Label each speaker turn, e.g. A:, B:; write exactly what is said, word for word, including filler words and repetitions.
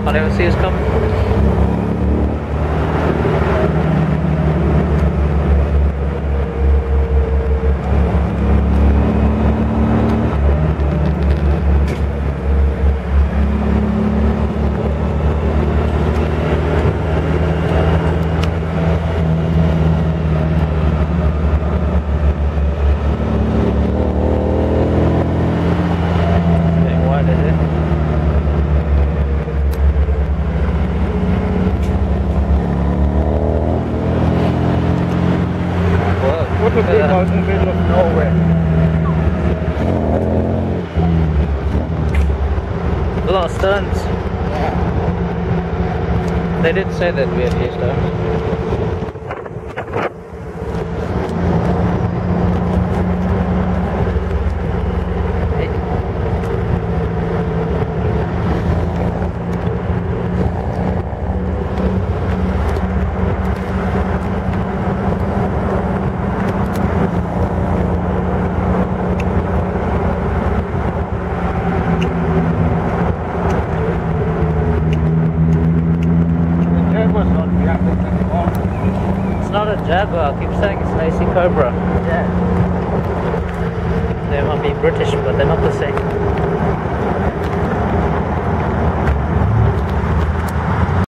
A: I never see us coming.
B: Look at people out in the middle of nowhere.
A: A lot of stones.
B: Yeah.
A: They did say that we had few stones. It's not a Jaguar, I keep saying it's an A C Cobra.
B: Yeah.
A: They might be British, but they're not the same.